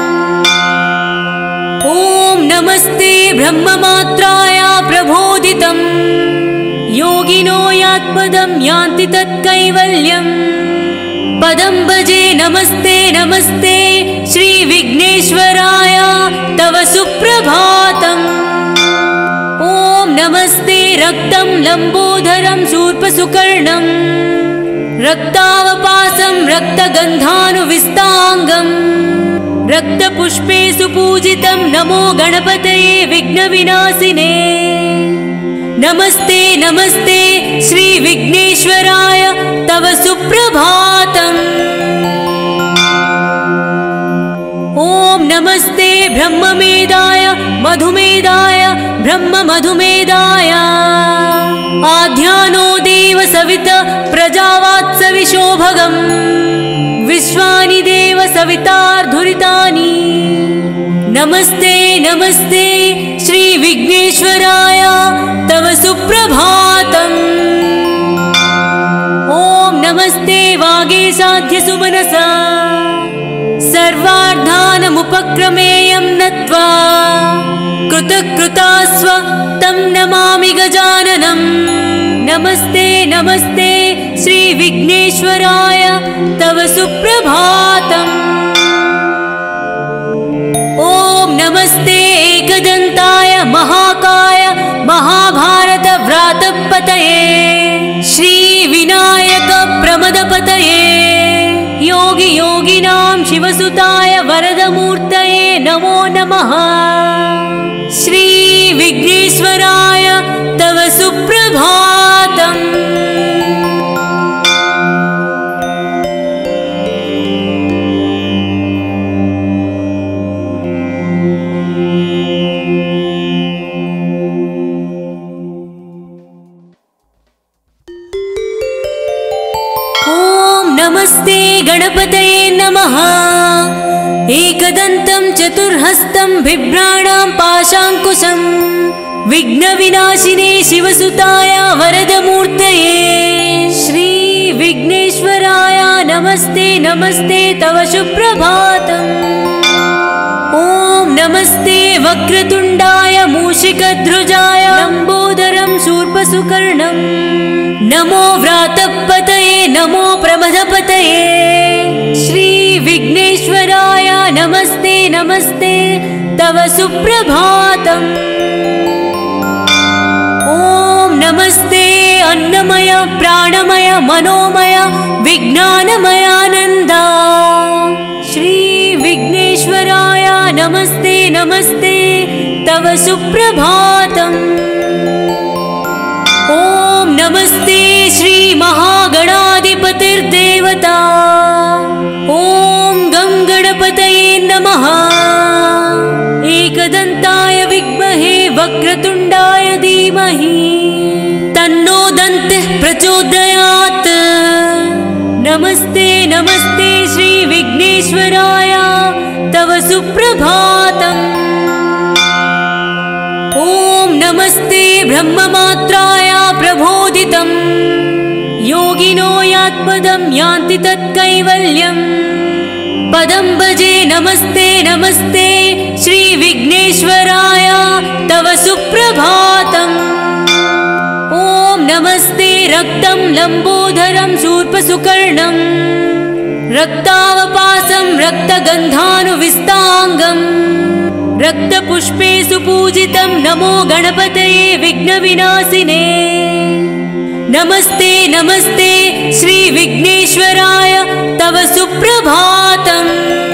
ॐ नमस्ते ब्रह्ममात्राय प्रबोधितं योगिनो यात्पदं यान्ति तत्कैवल्यम् पदं भजे। नमस्ते नमस्ते श्री विघ्नेश्वराय तव सुप्रभातम्। ॐ नमस्ते रक्तं लंबोदरं शूर्पसुकर्णं रक्तावपासं रक्तगन्धानुविस्ताङ्गम् रक्तपुष्पे सुपूजितं नमो गणपतये विघ्नविनाशिने। नमस्ते नमस्ते श्री विघ्नेश्वराय तव सुप्रभातम्। ॐ नमस्ते ब्रह्ममेधाय मधुमेधाय ब्रह्ममधुमेधाय आध्यानो देव सविता प्रजावात्सविशोभगम् विश्वानि देव सवितार्धुरितानि। नमस्ते नमस्ते श्री विघ्नेश्वराय तव सुप्रभातम्। ॐ नमस्ते वागीशाद्य सुमनसा सर्वार्थानमुपक्रमेयं नत्वा कृतकृतास्व तं नमामि गजाननम्। नमस्ते नमस्ते श्री विघ्नेश्वराय तव सुप्रभातम्। ॐ नमस्ते एकदन्ताय महाकाय महाभारत व्रातपतये श्री विनायक प्रमद प्रमदपतये योगी योगिनां शिवसुताय वरदमूर्तये नमो नमः। श्री विघ्नेश्वराय तव सुप्रभातम्। नमस्ते गणपतये नमः। एकदन्तं चतुर्हस्तं बिभ्राणां पाशाङ्कुशं विघ्नविनाशिने शिवसुताय वरदमूर्तये श्री विघ्नेश्वराय नमस्ते नमस्ते तव सुप्रभातम्। ॐ नमस्ते वक्रतुण्डाय मूषिकध्वजाय लम्बोदरं शूर्पसुकर्णं नमो व्रातपतये नमो प्रमदपतये श्री विघ्नेश्वराय नमस्ते नमस्ते तव सुप्रभातम्। ॐ नमस्ते अन्नमय प्राणमय मनोमय विज्ञानमयानन्द श्री विघ्नेश्वराय नमस्ते नमस्ते तव सुप्रभातम्। ॐ नमस्ते श्री महागणाधिपतिर्देवता। ॐ गं गणपतये नमः। एकदन्ताय विद्महे वक्रतुण्डाय धीमहि तन्नो दन्तः प्रचोदयात्। नमस्ते नमस्ते श्री विघ्नेश्वराय तव सुप्रभातम्। ॐ नमस्ते ब्रह्ममात्राय प्रबोधितं योगिनो यात्पदं यान्ति तत्कैवल्यम् पदं भजे। नमस्ते नमस्ते श्री विघ्नेश्वराय तव सुप्रभातम्। ॐ नमस्ते रक्तं लम्बोदरं शूर्पसुकर्णं रक्तावपासं रक्तगन्धानुविस्ताङ्गम् रक्तपुष्पे सुपूजितं नमो गणपतये विघ्नविनाशिने। नमस्ते नमस्ते श्री विघ्नेश्वराय तव सुप्रभातम्।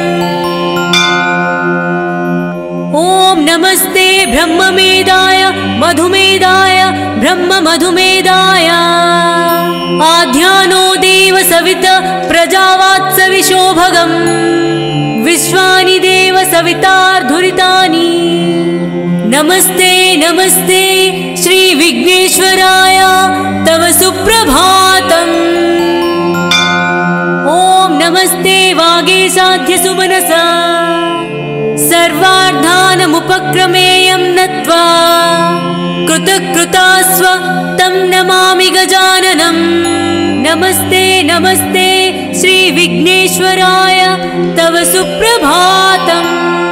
ॐ नमस्ते ब्रह्ममेधाय मधुमेधाय ब्रह्ममधुमेधाय आध्यानो देव सविता प्रजावात्सविशोभगम् विश्वानि देव सवितार्धुरितानि। नमस्ते नमस्ते श्री विघ्नेश्वराय तव सुप्रभातम्। ॐ नमस्ते वागीशाद्य सुमनसा सर्वार्थानमुपक्रमेयं नत्वा कृतकृतास्व तं नमामि गजाननम्। नमस्ते नमस्ते श्री विघ्नेश्वराय तव सुप्रभातम्।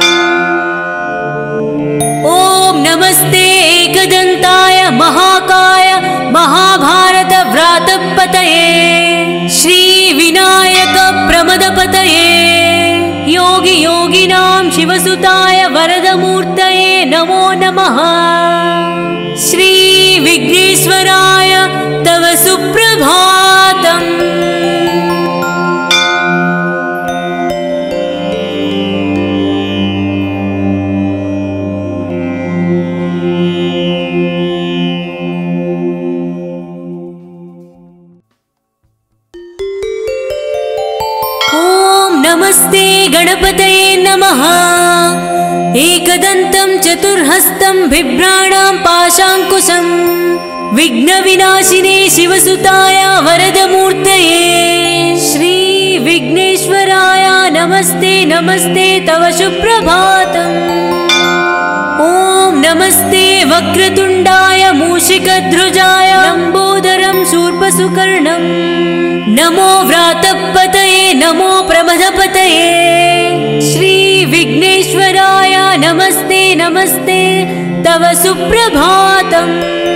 ॐ नमस्ते एकदन्ताय महाकाय महाभारत व्रातपतये श्री विनायक प्रमदपतये योगी योगिनां शिवसुताय वरदमूर्तये नमो नमः। श्री विघ्नेश्वराय तव सुप्रभातम्। नमस्ते गणपतये नमः। एकदन्तं चतुर्हस्तं बिभ्राणां पाशाङ्कुशं विघ्नविनाशिने शिवसुताय वरदमूर्तये श्री विघ्नेश्वराय नमस्ते नमस्ते तव सुप्रभातम्। ॐ नमस्ते वक्रतुण्डाय मूषिकध्वजाय लम्बोदरं शूर्पसुकर्णं नमो व्रातपतये नमो प्रमदपतये श्री विघ्नेश्वराय नमस्ते नमस्ते तव सुप्रभातम्।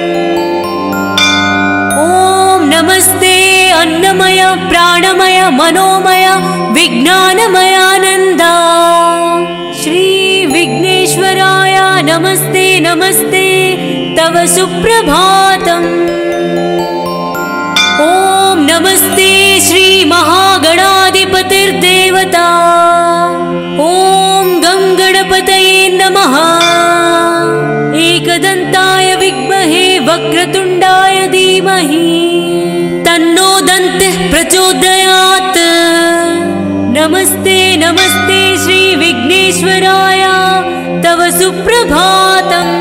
ॐ नमस्ते अन्नमय प्राणमय मनोमय विज्ञानमयानन्द श्री विघ्नेश्वराय नमस्ते नमस्ते तव सुप्रभातम्। ॐ नमस्ते श्री महागणाधिपतिर्देवता। ॐ गं गणपतये नमः। एकदन्ताय विद्महे वक्रतुण्डाय धीमहि तन्नो दन्तिः प्रचोदयात्। नमस्ते नमस्ते श्री विघ्नेश्वराय तव सुप्रभातम्।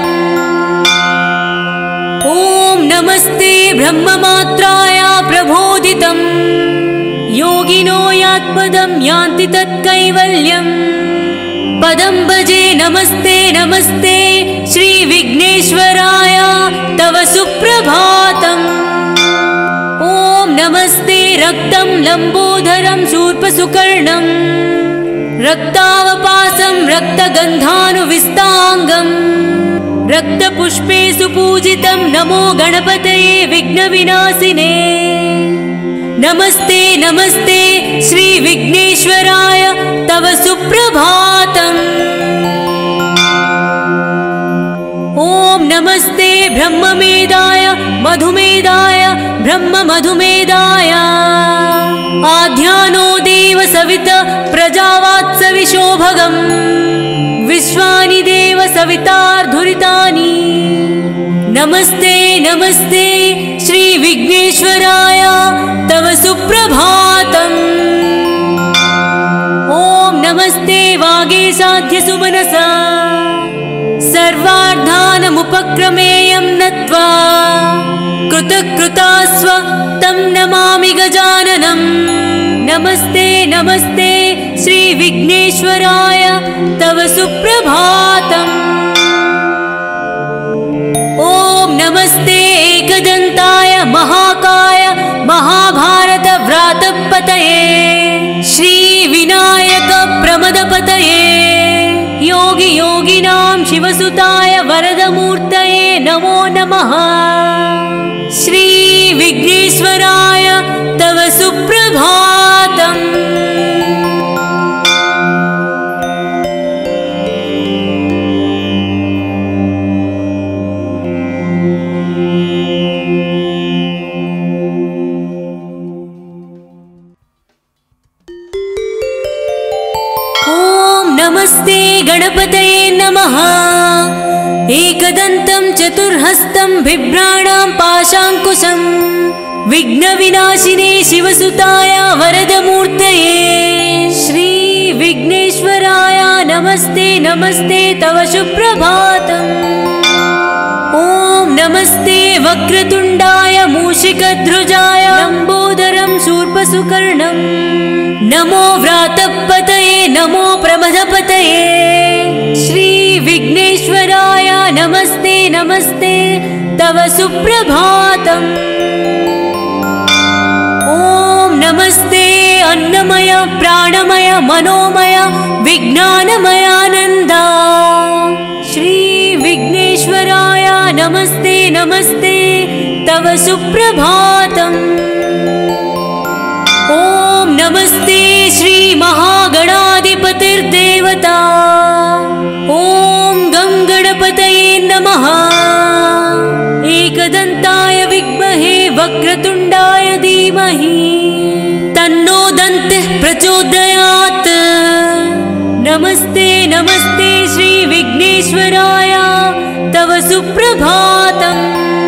ॐ नमस्ते ब्रह्ममात्राय प्रबोधितम्। योगिनो यात्पदं यान्ति तत्कैवल्यम्। पदं भजे नमस्ते नमस्ते श्री विघ्नेश्वराय तव सुप्रभातम्। ॐ नमस्ते रक्तं लम्बोदरं शूर्पसुकर्णं रक्तावपासं रक्तगन्धानुविस्ताङ्गं रक्तपुष्पे सुपूजितं नमो गणपतये विघ्नविनाशिने। नमस्ते नमस्ते श्री विघ्नेश्वराय तव सुप्रभातम्। ॐ नमस्ते ब्रह्ममेधाय मधुमेधाय ब्रह्ममधुमेधाय आध्यानो देव सविता प्रजावात्सविशोभगम् विश्वानि देव सवितार्धुरितानि। नमस्ते नमस्ते श्री विघ्नेश्वराय तव सुप्रभातम्। ॐ नमस्ते वागीशाद्यसुमनसा सर्वार्थानमुपक्रमेयं नत्वा कृतकृतास्व तं नमामि गजाननम्। नमस्ते नमस्ते श्री विघ्नेश्वराय तव सुप्रभातम्। ॐ नमस्ते एकदन्ताय महाकाय महाभारतव्रातपतये श्री विनायक प्रमदपतये योगी योगिनां शिवसुताय वरदमूर्तये नमो नमः। श्री विघ्नेश्वराय तव सुप्रभातम्। नमस्ते गणपतये नमः। एकदन्तं चतुर्हस्तं बिभ्राणां पाशाङ्कुशं विघ्नविनाशिने शिवसुताय वरदमूर्तये श्री विघ्नेश्वराय नमस्ते नमस्ते तव सुप्रभातम्। ॐ नमस्ते वक्रतुण्डाय मूषिकध्वजाय लम्बोदरं शूर्पसुकर्णं नमो व्रातपतये नमो प्रमदपतये श्री विघ्नेश्वराय नमस्ते नमस्ते तव सुप्रभातम्। ॐ नमस्ते अन्नमय प्राणमय मनोमय विज्ञानमयानन्दा श्री विघ्नेश्वराय नमस्ते नमस्ते तव सुप्रभातम्। ॐ नमस्ते श्री महागणाधिपतिर्देवता। ॐ गं गणपतये नमः। एकदन्ताय विद्महे वक्रतुण्डाय धीमहि तन्नो दन्तिः प्रचोदयात्। नमस्ते नमस्ते श्री विघ्नेश्वराय तव सुप्रभातम्।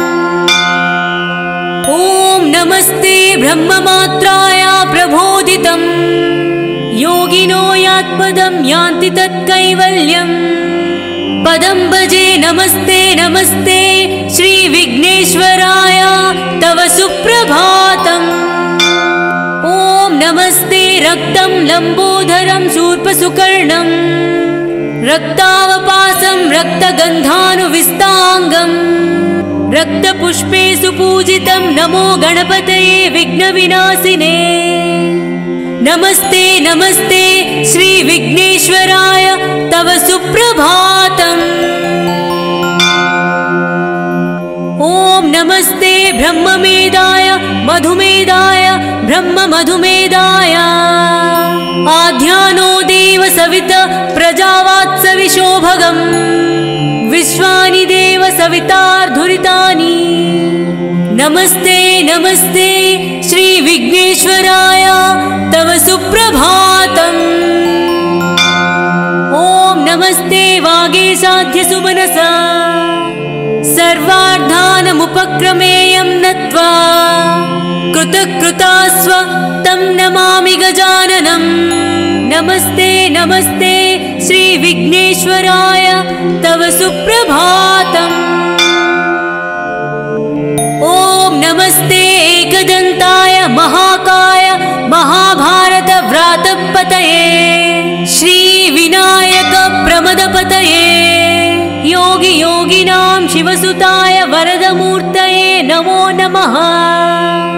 ॐ नमस्ते ब्रह्ममात्राय प्रबोधितम्। योगिनो यात्पदं यान्ति तत्कैवल्यम्। पदं भजे नमस्ते नमस्ते श्री विघ्नेश्वराय तव सुप्रभातम्। ॐ नमस्ते रक्तं लम्बोदरं शूर्पसुकर्णं रक्तावपासं रक्तगन्धानुविस्ताङ्गं रक्तपुष्पे सुपूजितं नमो गणपतये विघ्नविनाशिने। नमस्ते नमस्ते श्री विघ्नेश्वराय तव सुप्रभातम्। ॐ नमस्ते ब्रह्ममेधाय मधुमेधाय ब्रह्ममधुमेधाय आध्यानो देव सविता प्रजावात्सविशोभगम् विश्वानि देव सवितार्धुरितानि। नमस्ते नमस्ते श्री विघ्नेश्वराय विघ्नेश्वराय तव सुप्रभातम्। ॐ नमस्ते वागीशाध्यसुमनसा सर्वार्थानमुपक्रमेयं नत्वा कृतकृतास्व तं नमामि गजाननम्। नमस्ते नमस्ते श्रीविघ्नेश्वराय तव सुप्रभातम्। ॐ नमस्ते एकदन्ताय महाकाय महाभारतव्रातपतये श्रीविनायक प्रमदपतये योगियोगिनां शिवसुताय वरदमूर्तये नमो नमः।